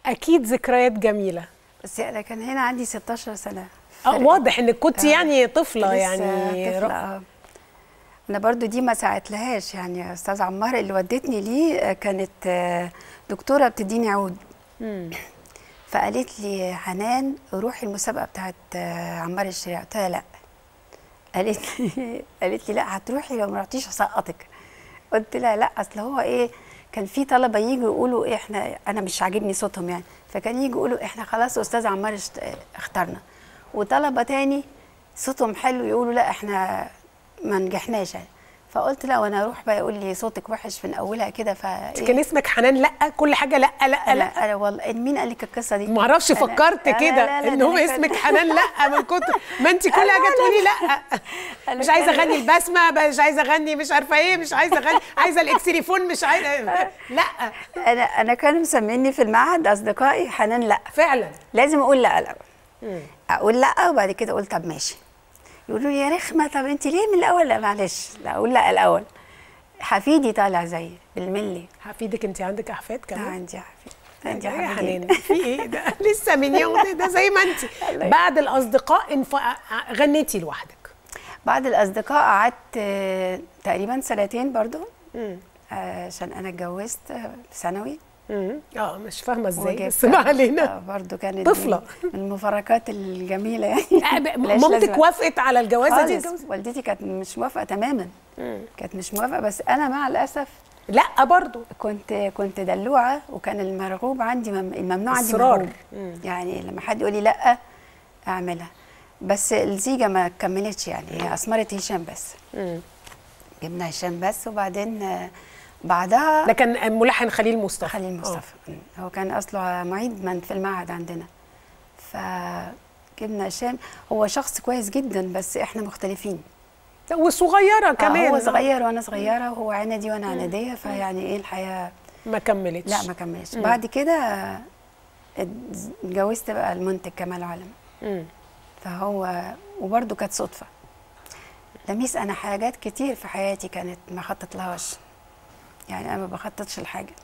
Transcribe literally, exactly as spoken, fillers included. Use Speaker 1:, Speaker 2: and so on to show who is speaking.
Speaker 1: اكيد ذكريات جميله.
Speaker 2: بس انا كان هنا عندي ستاشر سنه.
Speaker 1: اه واضح انك كنت
Speaker 2: آه.
Speaker 1: يعني طفله،
Speaker 2: لسه
Speaker 1: يعني
Speaker 2: طفله. اه انا برضو دي ما ساعدتلهاش، يعني استاذ عمار اللي ودتني ليه كانت دكتوره بتديني عود.
Speaker 1: امم
Speaker 2: فقالت لي حنان روحي المسابقه بتاعت عمار الشريعه. قلت لها لا. قالت لي قالت لي لا هتروحي، لو ما رحتيش هسقطك. قلت لها لا، اصل هو ايه، كان في طلبه يجوا يقولوا إيه احنا، انا مش عاجبني صوتهم يعني، فكان يجوا يقولوا احنا خلاص استاذ عمار اخترنا، وطلبه تاني صوتهم حلو يقولوا لا احنا ما نجحناش يعني. فقلت لا، وانا اروح بقى يقول لي صوتك وحش من اولها كده. ف
Speaker 1: كان اسمك حنان لا، كل حاجه لا لا
Speaker 2: أنا
Speaker 1: لا.
Speaker 2: انا والله مين قال لك القصه دي؟
Speaker 1: ما اعرفش، فكرت كده ان هو اسمك حنان لا من كتر ما انت كل حاجه تقولي لا. مش عايزه اغني البسمه، مش عايزه اغني مش عارفه ايه، مش عايزه اغني، عايزه الاكسليفون، مش عايزه لا.
Speaker 2: انا انا كانوا مسميني في المعهد اصدقائي حنان لا.
Speaker 1: فعلا
Speaker 2: لازم اقول لا الاول، اقول لا وبعد كده اقول طب ماشي. يقولوا لي يا رخمه، طب انت ليه من الاول؟ لا معلش، لا اقول لا الاول. حفيدي طالع زي بالملي.
Speaker 1: حفيدك؟ انت عندك احفاد
Speaker 2: لا
Speaker 1: كمان؟
Speaker 2: عندي حفيد. عندي
Speaker 1: يا
Speaker 2: حفيدين.
Speaker 1: حنان في ايه ده؟ لسه من يوم ده زي ما انت. بعد الاصدقاء انف... غنيتي لوحدك؟
Speaker 2: بعد الاصدقاء قعدت آه، تقريبا سنتين برضو، عشان آه انا اتجوزت في ثانوي.
Speaker 1: امم اه مش فاهمه ازاي، بس ما علينا.
Speaker 2: برضه كانت
Speaker 1: طفله
Speaker 2: من المفارقات الجميله يعني.
Speaker 1: مامتك وافقت على الجوازه دي؟
Speaker 2: خالص، والدتي كانت مش موافقه تماما. مم. كانت مش موافقه، بس انا مع الاسف
Speaker 1: لا برضه
Speaker 2: كنت كنت دلوعه، وكان المرغوب عندي مم... الممنوع عندي مرغوب. يعني لما حد يقول لي لا اعملها. بس الزيجه ما كملتش يعني، هي اثمرت هشام بس. مم. جبنا هشام بس، وبعدين بعدها
Speaker 1: ده كان ملحن خليل مصطفى.
Speaker 2: خليل مصطفى أوه. هو كان اصله معيد من في المعهد عندنا. فجبنا هشام، هو شخص كويس جدا بس احنا مختلفين.
Speaker 1: وصغيره كمان.
Speaker 2: آه هو صغير وانا صغيره، وهو عندي وانا عنديه، فيعني ايه الحياه
Speaker 1: ما كملتش.
Speaker 2: لا ما كملتش. بعد كده اتجوزت بقى المنتج كمال علم. مم. فهو وبرده كانت صدفه. لميس انا حاجات كتير في حياتي كانت ما خطط لهاش، يعني انا ما بخططش لحاجه.